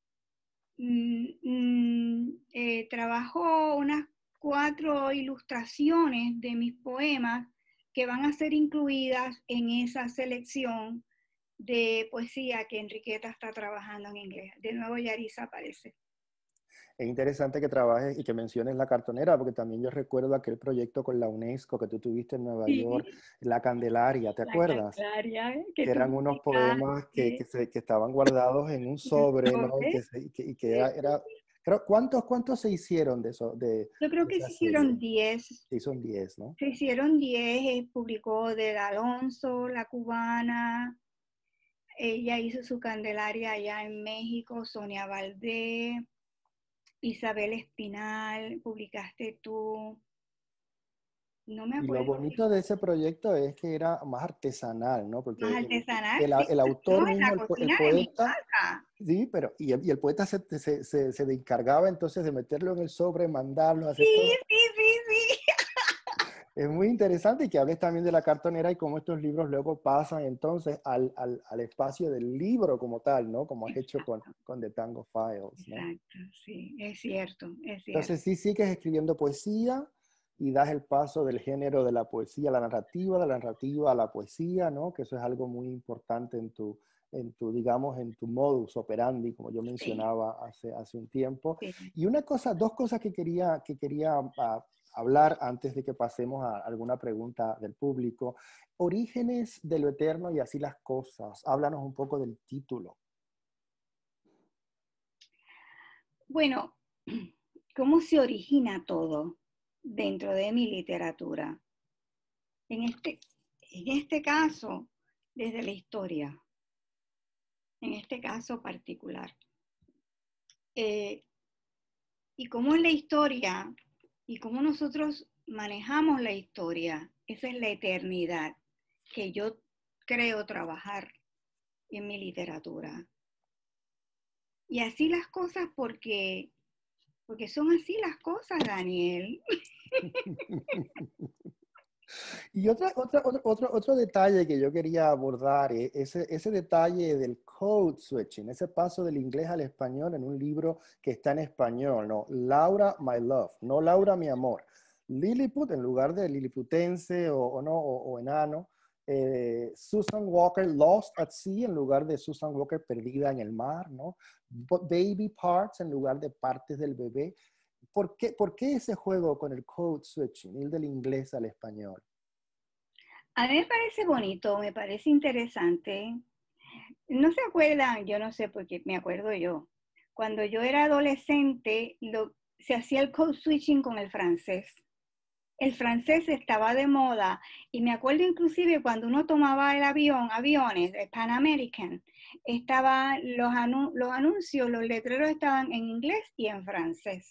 trabajó unas 4 ilustraciones de mis poemas que van a ser incluidas en esa selección de poesía que Enriqueta está trabajando en inglés. De nuevo Yarisa aparece. Es interesante que trabajes y que menciones la cartonera, porque también yo recuerdo aquel proyecto con la UNESCO que tú tuviste en Nueva York, La Candelaria, ¿te acuerdas? La Candelaria, que eran unos poemas que estaban guardados en un sobre, ¿no? Y que era creo, ¿cuántos se hicieron de eso? Yo creo que se hicieron 10. Sí, son 10, ¿no? Se hicieron 10, publicó de Alonso, La Cubana, ella hizo su Candelaria allá en México, Sonia Valdés, Isabel Espinal, publicaste tú. No me acuerdo. Y lo bonito de ese proyecto es que era más artesanal, ¿no? Porque más artesanal, el autor mismo, el poeta, sí, pero y el poeta se encargaba entonces de meterlo en el sobre, mandarlo, hacer todo. Sí. Es muy interesante y que hables también de la cartonera y cómo estos libros luego pasan entonces al espacio del libro como tal, ¿no? Como has hecho con The Tango Files, ¿no? Exacto, sí, es cierto. Entonces sí sigues escribiendo poesía y das el paso del género de la poesía a la narrativa, de la narrativa a la poesía, ¿no? Que eso es algo muy importante en tu digamos, en tu modus operandi, como yo mencionaba hace un tiempo. Sí. Y dos cosas que quería hablar antes de que pasemos a alguna pregunta del público. Orígenes de lo eterno y así las cosas. Háblanos un poco del título. Bueno, ¿cómo se origina todo dentro de mi literatura? En este caso, desde la historia. En este caso particular. Y cómo es la historia y cómo nosotros manejamos la historia, esa es la eternidad que yo creo trabajar en mi literatura. Y así las cosas porque son así las cosas, Daniel. Y otro detalle que yo quería abordar es ese detalle del code switching, ese paso del inglés al español en un libro que está en español, ¿no? Laura, my love, no Laura, mi amor. Lilliput en lugar de liliputense o enano. Susan Walker, Lost at Sea en lugar de Susan Walker, perdida en el mar, ¿no? Baby parts en lugar de partes del bebé. ¿Por qué ese juego con el code switching, ir del inglés al español? A mí me parece bonito, me parece interesante. ¿No se acuerdan? Yo no sé porque me acuerdo yo. Cuando yo era adolescente, se hacía el code switching con el francés. El francés estaba de moda y me acuerdo inclusive cuando uno tomaba el aviones, el Pan American, los anuncios, los letreros estaban en inglés y en francés.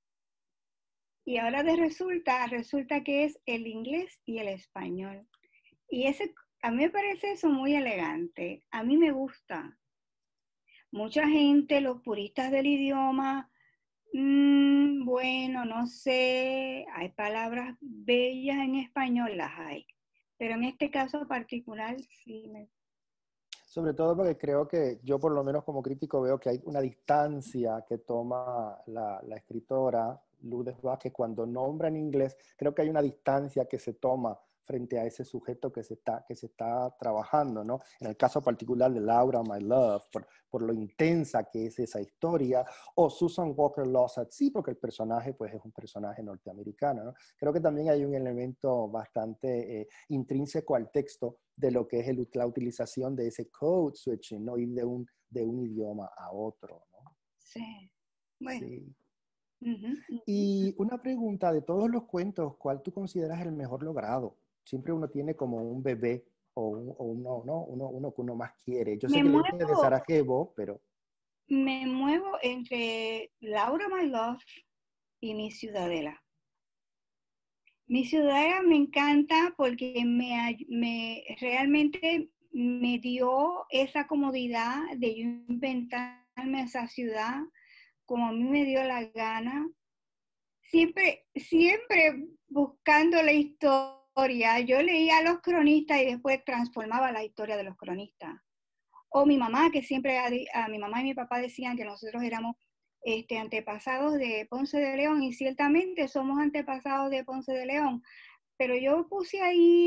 Y ahora resulta que es el inglés y el español. Y a mí me parece eso muy elegante, a mí me gusta. Mucha gente, los puristas del idioma, bueno, no sé, hay palabras bellas en español, las hay, pero en este caso particular sí me... Sobre todo porque creo que yo por lo menos como crítico veo que hay una distancia que toma la escritora Lourdes Vázquez cuando nombra en inglés, creo que hay una distancia que se toma frente a ese sujeto que se está trabajando, ¿no? En el caso particular de Laura, My Love, por lo intensa que es esa historia, o Susan Walker Lost at Sea, porque el personaje pues es un personaje norteamericano, ¿no? Creo que también hay un elemento bastante intrínseco al texto de lo que es la utilización de ese code switching, ¿no? Ir de un idioma a otro, ¿no? Sí, bueno. Sí. Uh-huh. Y una pregunta, de todos los cuentos, ¿cuál tú consideras el mejor logrado? Siempre uno tiene como un bebé o uno que uno más quiere. Yo sé que leíste de Sarajevo, pero... Me muevo entre Laura, My Love y mi ciudadela. Mi ciudadela me encanta porque realmente me dio esa comodidad de yo inventarme esa ciudad como a mí me dio la gana. Siempre buscando la historia. Yo leía a los cronistas y después transformaba la historia de los cronistas. O mi mamá, que siempre a mi mamá y mi papá decían que nosotros éramos antepasados de Ponce de León, y ciertamente somos antepasados de Ponce de León, pero yo puse ahí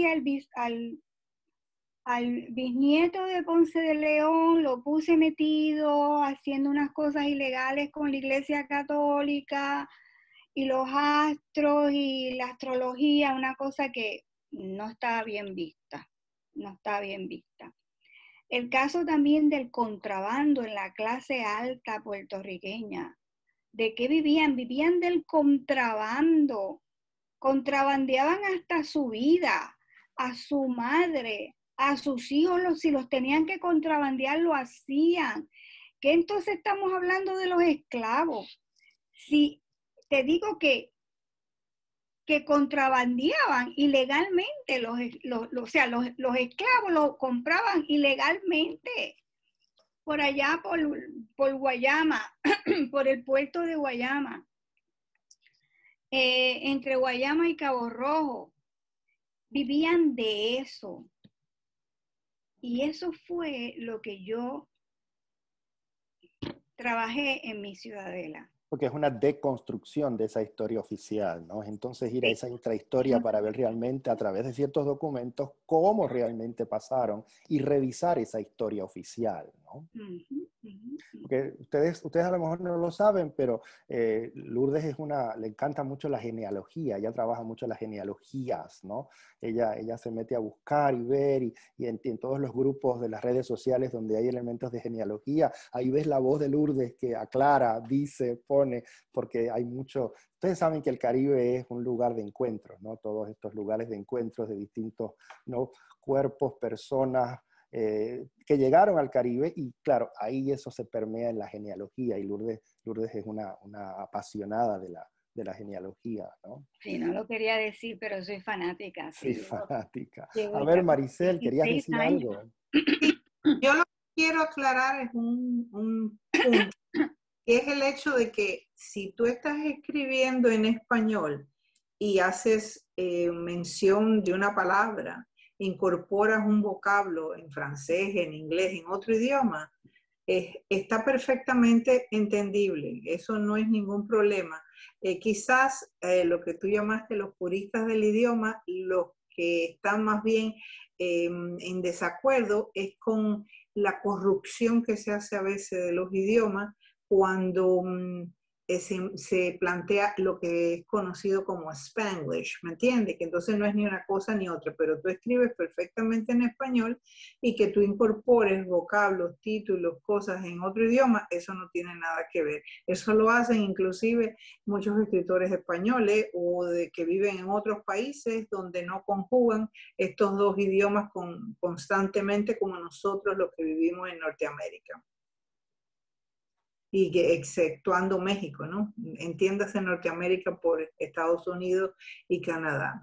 al bisnieto de Ponce de León, lo puse metido haciendo unas cosas ilegales con la Iglesia Católica y los astros y la astrología, una cosa que no estaba bien vista, no está bien vista. El caso también del contrabando en la clase alta puertorriqueña. ¿De qué vivían? Vivían del contrabando. Contrabandeaban hasta su vida, a su madre, a sus hijos, si los tenían que contrabandear, lo hacían. ¿Qué entonces estamos hablando de los esclavos? Si te digo que contrabandeaban ilegalmente, los esclavos los compraban ilegalmente por allá, por Guayama, por el puerto de Guayama, entre Guayama y Cabo Rojo. Vivían de eso. Y eso fue lo que yo trabajé en mi ciudadela. Porque es una deconstrucción de esa historia oficial, ¿no? Entonces ir a esa intrahistoria para ver realmente a través de ciertos documentos cómo realmente pasaron y revisar esa historia oficial, ¿no? Porque ustedes a lo mejor no lo saben, pero Lourdes le encanta mucho la genealogía, ella trabaja mucho las genealogías, ¿no? Ella se mete a buscar y ver y en todos los grupos de las redes sociales donde hay elementos de genealogía, ahí ves la voz de Lourdes que aclara, dice, pone, porque hay mucho. Ustedes saben que el Caribe es un lugar de encuentros, ¿no? Todos estos lugares de encuentros de distintos, ¿no?, cuerpos, personas, que llegaron al Caribe, y claro, ahí eso se permea en la genealogía, y Lourdes es una apasionada de la genealogía, ¿no? Sí, no lo quería decir, pero soy fanática. Sí, fanática. Llevo A ver, ya Maricel, ¿querías 16 decir años. algo? Yo lo que quiero aclarar es un punto, que es el hecho de que si tú estás escribiendo en español y haces mención de una palabra, incorporas un vocablo en francés, en inglés, en otro idioma, está perfectamente entendible. Eso no es ningún problema. Quizás lo que tú llamaste los puristas del idioma, los que están más bien en desacuerdo es con la corrupción que se hace a veces de los idiomas cuando se plantea lo que es conocido como Spanglish, ¿me entiendes? Que entonces no es ni una cosa ni otra, pero tú escribes perfectamente en español, y que tú incorpores vocablos, títulos, cosas en otro idioma, eso no tiene nada que ver. Eso lo hacen inclusive muchos escritores españoles o de que viven en otros países donde no conjugan estos dos idiomas constantemente como nosotros los que vivimos en Norteamérica. Y que exceptuando México, ¿no? Entiéndase Norteamérica por Estados Unidos y Canadá.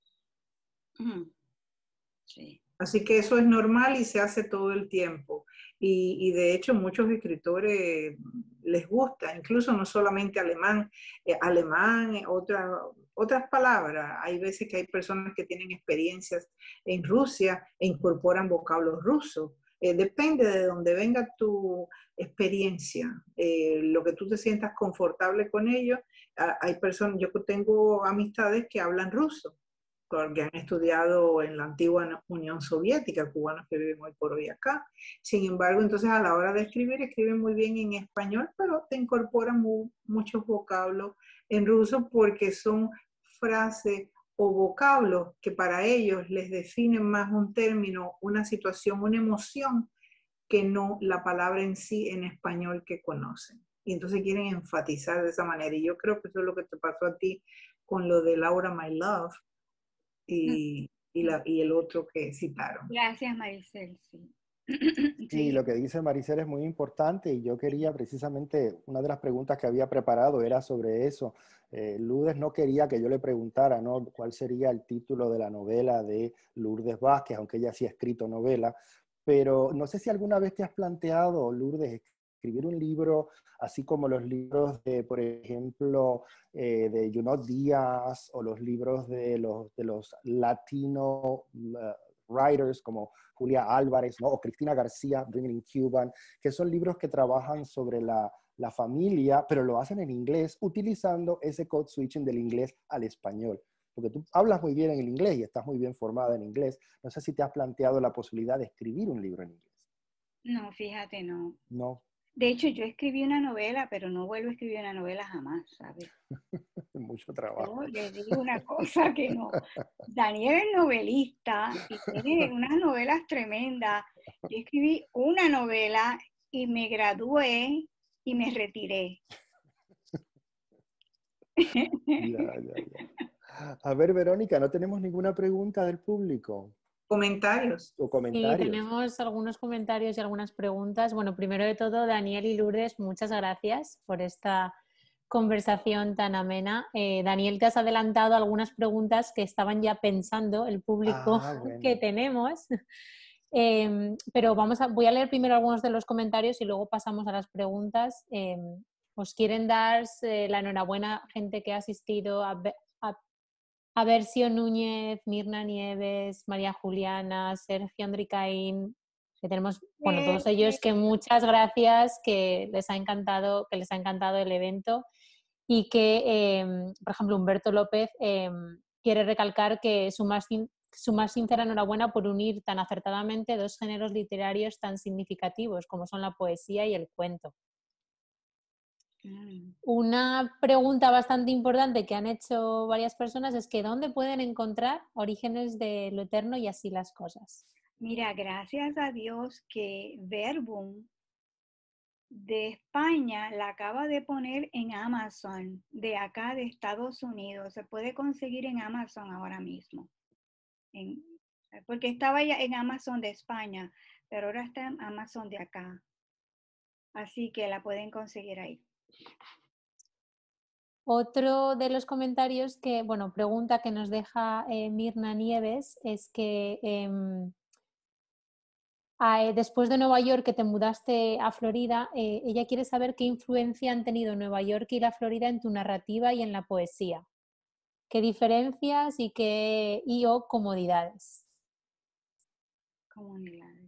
Sí. Así que eso es normal y se hace todo el tiempo. Y de hecho muchos escritores les gusta, incluso no solamente alemán, otras palabras. Hay veces que hay personas que tienen experiencias en Rusia e incorporan vocablos rusos. Depende de donde venga tu experiencia, lo que tú te sientas confortable con ello. Hay personas, yo tengo amistades que hablan ruso, porque han estudiado en la antigua Unión Soviética, cubanos que viven hoy por hoy acá. Sin embargo, entonces a la hora de escribir, escriben muy bien en español, pero te incorporan muchos vocablos en ruso porque son frases o vocablos que para ellos les definen más un término, una situación, una emoción, que no la palabra en sí en español que conocen. Y entonces quieren enfatizar de esa manera. Y yo creo que eso es lo que te pasó a ti con lo de Laura My Love y el otro que citaron. Gracias, Maricel, sí. Sí, Sí. lo que dice Maricel es muy importante y yo quería precisamente, una de las preguntas que había preparado era sobre eso. Lourdes no quería que yo le preguntara, ¿no?, cuál sería el título de la novela de Lourdes Vázquez, aunque ella sí ha escrito novela, pero no sé si alguna vez te has planteado, Lourdes, escribir un libro así como los libros de, por ejemplo, de Junot Díaz o los libros de los latino writers como Julia Álvarez, ¿no?, o Cristina García, Bringing in Cuban, que son libros que trabajan sobre la familia, pero lo hacen en inglés, utilizando ese code switching del inglés al español. Porque tú hablas muy bien en el inglés y estás muy bien formada en inglés. No sé si te has planteado la posibilidad de escribir un libro en inglés. No, fíjate, no. No, De hecho, yo escribí una novela, pero no vuelvo a escribir una novela jamás, ¿sabes? mucho trabajo. Yo le digo una cosa que no. Daniel es novelista y tiene unas novelas tremendas. Yo escribí una novela y me gradué y me retiré. Ya. A ver, Verónica, no tenemos ninguna pregunta del público Comentarios. o Sí, comentarios. tenemos algunos comentarios y algunas preguntas. Bueno, primero de todo, Daniel y Lourdes, muchas gracias por esta conversación tan amena. Daniel, te has adelantado algunas preguntas que estaban ya pensando el público Ah, que bueno. tenemos. Pero voy a leer primero algunos de los comentarios y luego pasamos a las preguntas. Os quieren dar la enhorabuena gente que ha asistido a Versio Núñez, Mirna Nieves, María Juliana, Sergio Andricaín, que tenemos, bueno, todos ellos que muchas gracias, que les ha encantado el evento y que, por ejemplo, Humberto López quiere recalcar que su más sincera enhorabuena por unir tan acertadamente dos géneros literarios tan significativos como son la poesía y el cuento. Una pregunta bastante importante que han hecho varias personas es que ¿dónde pueden encontrar Orígenes de lo Eterno y así las cosas? Mira, gracias a Dios que Verbum de España la acaba de poner en Amazon, de acá de Estados Unidos. Se puede conseguir en Amazon ahora mismo. Porque estaba ya en Amazon de España, pero ahora está en Amazon de acá. Así que la pueden conseguir ahí. Otro de los comentarios que, bueno, pregunta que nos deja Mirna Nieves es que después de Nueva York que te mudaste a Florida, ella quiere saber qué influencia han tenido Nueva York y la Florida en tu narrativa y en la poesía. ¿Qué diferencias y o comodidades? Comunidades.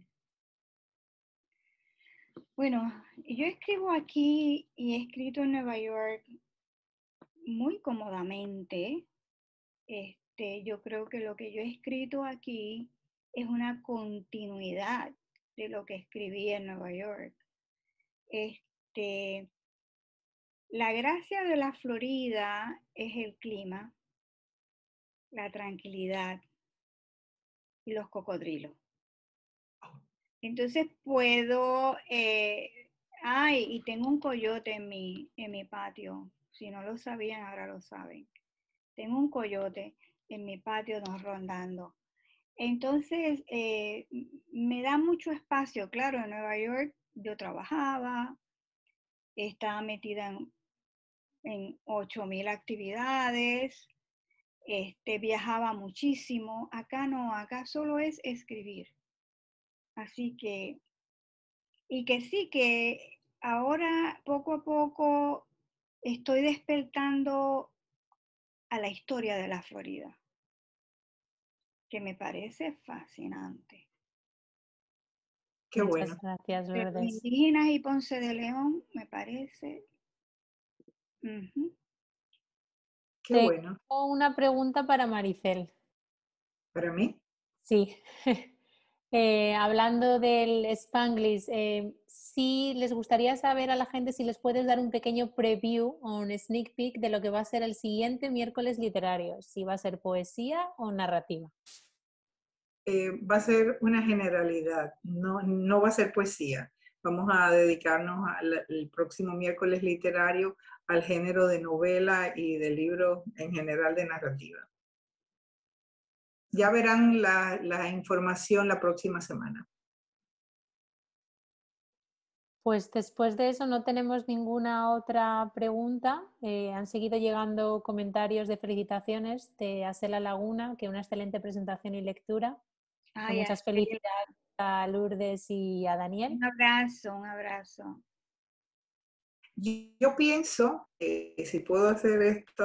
Bueno, yo escribo aquí y he escrito en Nueva York muy cómodamente. Yo creo que lo que yo he escrito aquí es una continuidad de lo que escribí en Nueva York. La gracia de la Florida es el clima, la tranquilidad y los cocodrilos. Entonces puedo, y tengo un coyote en mi patio. Si no lo sabían, ahora lo saben. Tengo un coyote en mi patio rondando. Entonces, me da mucho espacio. Claro, en Nueva York yo trabajaba, estaba metida en 8,000 actividades, viajaba muchísimo. Acá no, acá solo es escribir. Así que, y que sí, que ahora poco a poco estoy despertando a la historia de la Florida, que me parece fascinante. Qué Muchas bueno. gracias, De los Lourdes. indígenas y Ponce de León, me parece. Qué Tengo bueno. una pregunta para Maricel. Para mí, Sí. Hablando del Spanglish, sí les gustaría saber a la gente si les puedes dar un pequeño preview o un sneak peek de lo que va a ser el siguiente miércoles literario, si va a ser poesía o narrativa. va a ser una generalidad, no va a ser poesía. Vamos a dedicarnos el próximo miércoles literario al género de novela y de libros en general de narrativa. Ya verán la información la próxima semana. Pues después de eso no tenemos ninguna otra pregunta. Han seguido llegando comentarios de felicitaciones de Asela Laguna, que una excelente presentación y lectura. Ay, Muchas felicidades a Lourdes y a Daniel. un abrazo, un abrazo. Yo pienso, si puedo hacer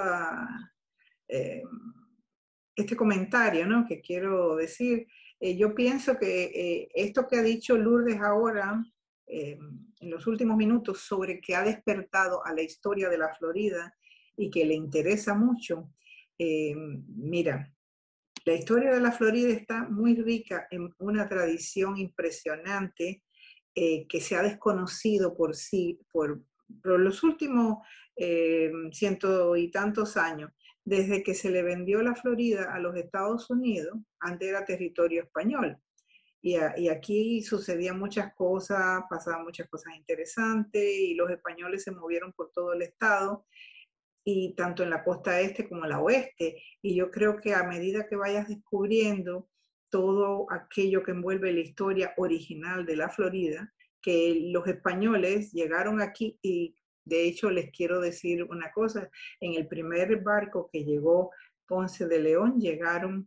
este comentario, ¿no?, que quiero decir, yo pienso que esto que ha dicho Lourdes ahora, en los últimos minutos, sobre que ha despertado a la historia de la Florida y que le interesa mucho, mira, la historia de la Florida está muy rica en una tradición impresionante que se ha desconocido por los últimos ciento y tantos años, desde que se le vendió la Florida a los Estados Unidos. Antes era territorio español. Y aquí sucedían muchas cosas, pasaban muchas cosas interesantes y los españoles se movieron por todo el estado, y tanto en la costa este como en la oeste. Y yo creo que a medida que vayas descubriendo todo aquello que envuelve la historia original de la Florida, que los españoles llegaron aquí, y de hecho les quiero decir una cosa, en el primer barco que llegó Ponce de León llegaron,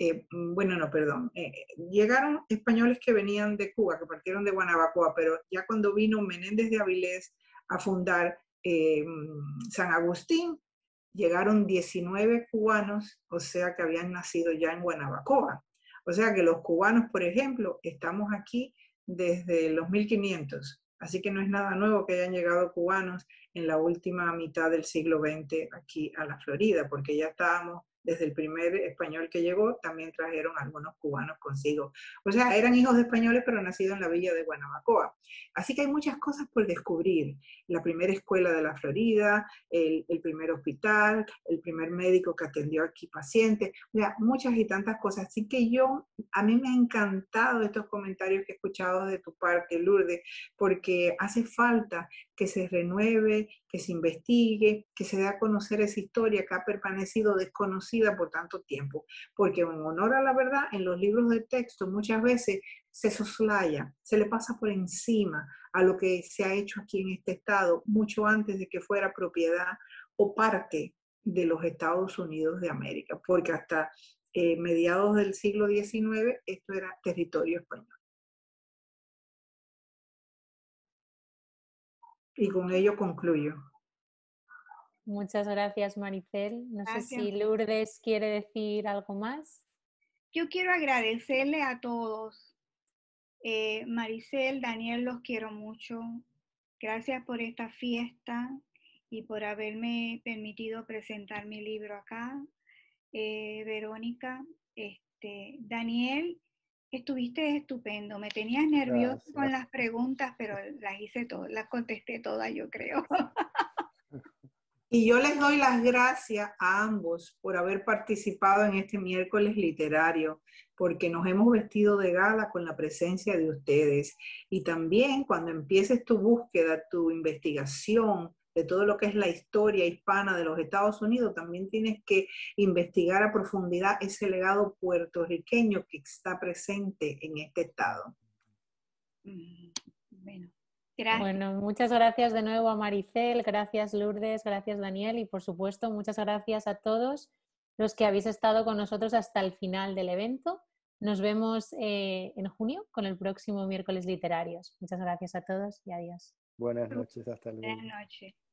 llegaron españoles que venían de Cuba, que partieron de Guanabacoa, pero ya cuando vino Menéndez de Avilés a fundar San Agustín, llegaron 19 cubanos, o sea que habían nacido ya en Guanabacoa. O sea que los cubanos, por ejemplo, estamos aquí desde los 1500, así que no es nada nuevo que hayan llegado cubanos en la última mitad del siglo XX aquí a la Florida, porque ya estábamos, desde el primer español que llegó, también trajeron algunos cubanos consigo. O sea, eran hijos de españoles, pero nacidos en la villa de Guanabacoa. Así que hay muchas cosas por descubrir. La primera escuela de la Florida, el primer hospital, el primer médico que atendió aquí pacientes, o sea, muchas y tantas cosas. Así que a mí me han encantado estos comentarios que he escuchado de tu parte, Lourdes, porque hace falta que se renueve, que se investigue, que se dé a conocer esa historia que ha permanecido desconocida por tanto tiempo. Porque en honor a la verdad, en los libros de texto muchas veces se soslaya, se le pasa por encima a lo que se ha hecho aquí en este estado, mucho antes de que fuera propiedad o parte de los Estados Unidos de América, porque hasta mediados del siglo XIX esto era territorio español. Y con ello concluyo. Muchas gracias, Maricel. No sé Gracias. si Lourdes quiere decir algo más. Yo quiero agradecerle a todos. Maricel, Daniel, los quiero mucho. Gracias por esta fiesta y por haberme permitido presentar mi libro acá. Verónica, Daniel, estuviste estupendo. Me tenías nervioso Gracias. con las preguntas, pero las hice todas, las contesté todas, yo creo. Y yo les doy las gracias a ambos por haber participado en este miércoles literario, porque nos hemos vestido de gala con la presencia de ustedes. Y también cuando empieces tu búsqueda, tu investigación de todo lo que es la historia hispana de los Estados Unidos, también tienes que investigar a profundidad ese legado puertorriqueño que está presente en este estado. Bueno. Gracias. Bueno, muchas gracias de nuevo a Maricel, gracias Lourdes, gracias Daniel y por supuesto muchas gracias a todos los que habéis estado con nosotros hasta el final del evento. Nos vemos en junio con el próximo miércoles literarios. Muchas gracias a todos y adiós. Buenas noches, hasta luego. Buenas noches.